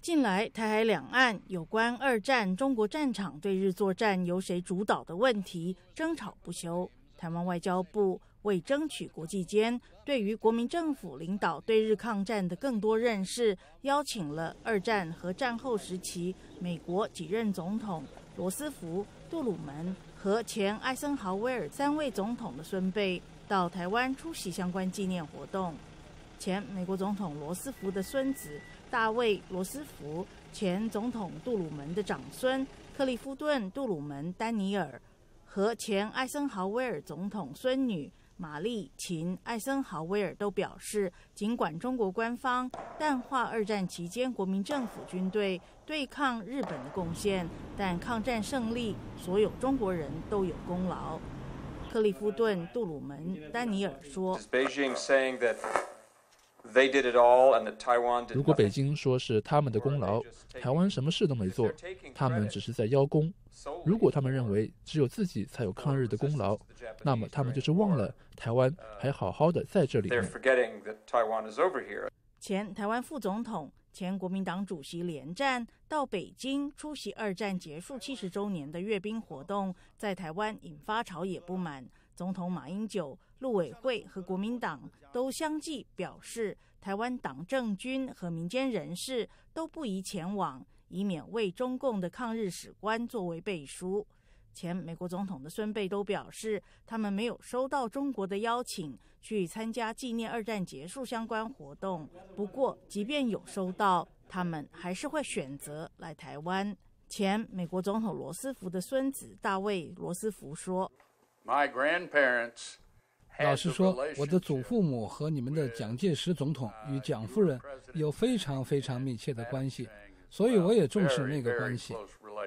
近来台海两岸有关二战中国战场对日作战由谁主导的问题争吵不休。台湾外交部为争取国际间对于国民政府领导对日抗战的更多认识，邀请了二战和战后时期美国几任总统罗斯福、杜鲁门和前艾森豪威尔3位总统的孙辈到台湾出席相关纪念活动。前美国总统罗斯福的孙子大卫·罗斯福，前总统杜鲁门的长孙克利夫顿·杜鲁门·丹尼尔和前艾森豪威尔总统孙女玛丽·秦·艾森豪威尔都表示，尽管中国官方淡化二战期间国民政府军队对抗日本的贡献，但抗战胜利所有中国人都有功劳。克利夫顿·杜鲁门·丹尼尔说， 如果北京说是他们的功劳，台湾什么事都没做，他们只是在邀功。如果他们认为只有自己才有抗日的功劳，那么他们就是忘了台湾还好好的在这里呢。 前台湾副总统、前国民党主席连战到北京出席二战结束70周年的阅兵活动，在台湾引发朝野不满。总统马英九、陆委会和国民党都相继表示，台湾党政军和民间人士都不宜前往，以免为中共的抗日史观作为背书。前美国总统的孙辈都表示，他们没有收到中国的邀请去参加纪念二战结束相关活动。不过，即便有收到，他们还是会选择来台湾。前美国总统罗斯福的孙子大卫·罗斯福说， 老实说，我的祖父母和你们的蒋介石总统与蒋夫人有非常非常密切的关系，所以我也重视那个关系。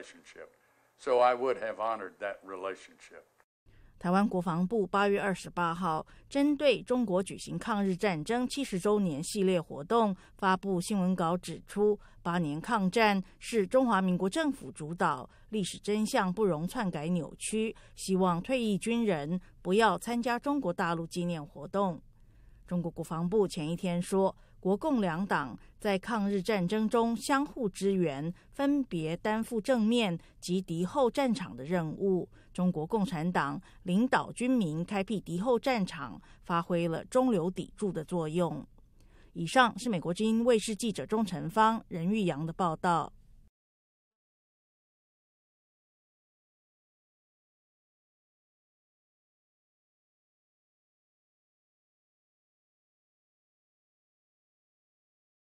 台湾国防部8月28号针对中国举行抗日战争70周年系列活动发布新闻稿，指出8年抗战是中华民国政府主导，历史真相不容篡改扭曲，希望退役军人不要参加中国大陆纪念活动。中国国防部前一天说，国共两党在抗日战争中相互支援，分别担负正面及敌后战场的任务。中国共产党领导军民开辟敌后战场，发挥了中流砥柱的作用。以上是美国之音卫视记者钟成芳、任玉阳的报道。